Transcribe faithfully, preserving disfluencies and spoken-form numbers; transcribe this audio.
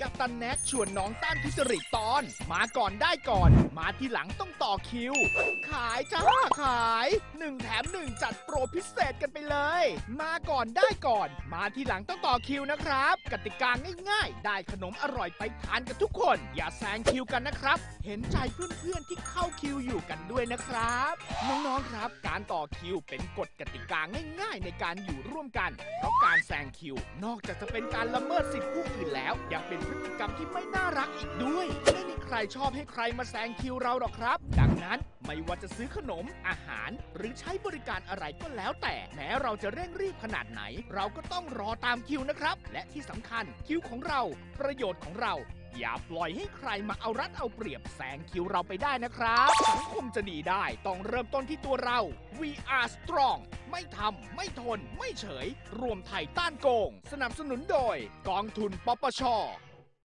กัปตันแน็กชวนน้องต้านทุจริตตอนมาก่อนได้ก่อนมาทีหลังต้องต่อคิวขายจ้าขายหนึ่งแถมหนึ่งจัดโปรพิเศษกันไปเลยมาก่อนได้ก่อนมาทีหลังต้องต่อคิวนะครับกติกาง่ายๆได้ขนมอร่อยไปทานกันทุกคนอย่าแซงคิวกันนะครับเห็นใจเพื่อนๆที่เข้าคิวอยู่กันด้วยนะครับน้องๆครับการต่อคิวเป็นกฎกติกาง่ายๆในการอยู่ร่วมกันเพราะการแซงคิวนอกจากจะเป็นการละเมิดสิทธิผู้อื่นแล้วยังเป็นพฤติกรรมที่ไม่น่ารักอีกด้วยไม่มีใครชอบให้ใครมาแซงคิวเราหรอกครับดังนั้นไม่ว่าจะซื้อขนมอาหารหรือใช้บริการอะไรก็แล้วแต่แม้เราจะเร่งรีบขนาดไหนเราก็ต้องรอตามคิวนะครับและที่สำคัญคิวของเราประโยชน์ของเราอย่าปล่อยให้ใครมาเอารัดเอาเปรียบแซงคิวเราไปได้นะครับสังคมจะดีได้ต้องเริ่มต้นที่ตัวเรา We are strong ไม่ทำไม่ทนไม่เฉยรวมไทยต้านโกงสนับสนุนโดยกองทุนปปช